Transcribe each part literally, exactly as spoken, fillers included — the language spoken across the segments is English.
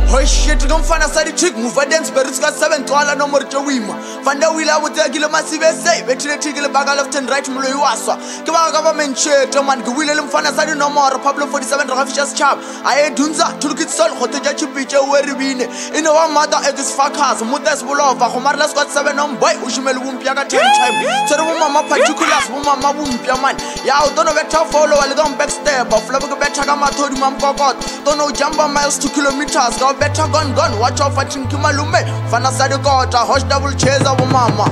Hoy shit gum fana side chick move dance berus ka seven twala no more chawima fanda wila wuta kilo masive say betile tikile baga left and right mulo iwaswa ke ba government shit man ke wile le mfana side no more Pablo forty-seven Rafishas chap aye dunza tulkit sol khote ja chipiche weribine ino wa mother at this fuckers mutas bulova khomarla squad seven on boy ushimele bumpya ka ten time tsere bo mama particulars bo mama bumpya man ya o dono better follow ale don backstep of love ke better ka mathodi mamkokot dono jump miles two kilometers go better gun gun watch out for chinki malume fana side kota hosh double chaser bo mama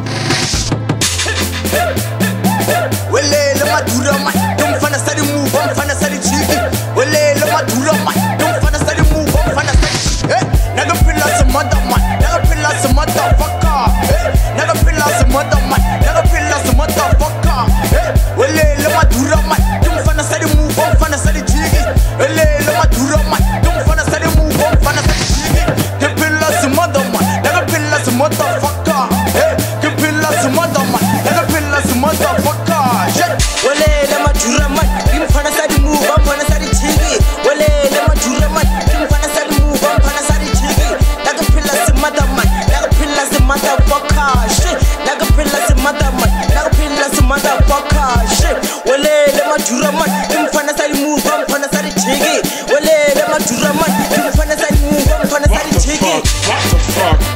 wele le madura man dum fana side move on fana side chiki wele le madura man dum fana side move on fana side eh naga pilla some mother man naga pilla some motherfucker eh naga pilla some mother man naga pilla some motherfucker eh wele le madura man dum fana side move on fana side chiki wele le madura man dum fana side move on fana side chiki ke pilla some mother man naga pilla some motherfucker eh ke pilla some mother man naga pilla some motherfucker shit wele le madura man dum fana side move on fana side chiki wele le madura man dum fana side move on fana side chiki naga pilla some mother man naga pilla some motherfucker shit naga pilla some mother man naga pilla some motherfucker shit wele le madura man dum fana side move on fana side chiki wele le madura man dum fana side move on fana side chiki what the fuck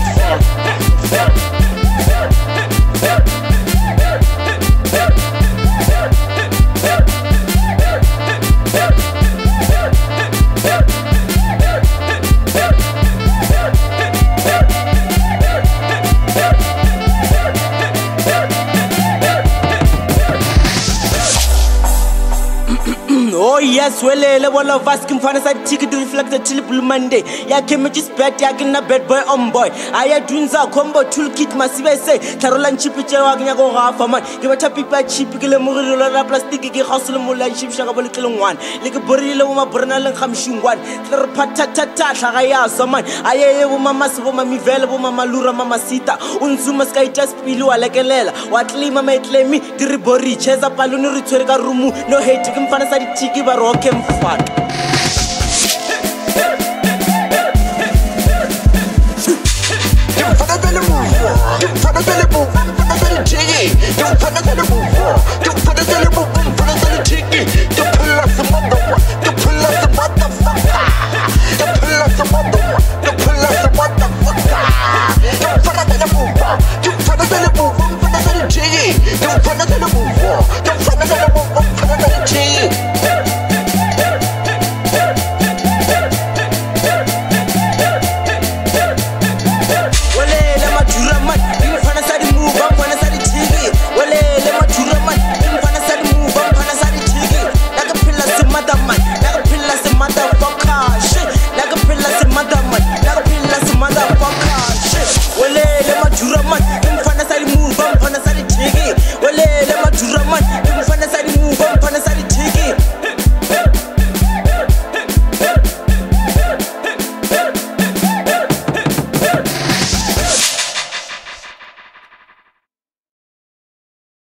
Oh yes, well, all of us can find us a ticket to reflect the Tilly Blue Monday. Ya came with this bad, ya can a bad boy on boy. I had Dunza combo toolkit massive say, Caroline Chipicha, Wagnago half a man. You were tapping by cheap, Gilmurilla plastic, hustle, Mula, Chip Shagabolical one, like a Borilla, Bernal and Hamshun one. Patata, Shagaya, someone. I am Mamma Soma Mivella, Mamma Lura, Mamma Sita, Unzuma Sky just below like a lela. What Lima made me, Diribori, Chesa Palunu, Rumu, no hate to come find us a Chiki Baroque and fun.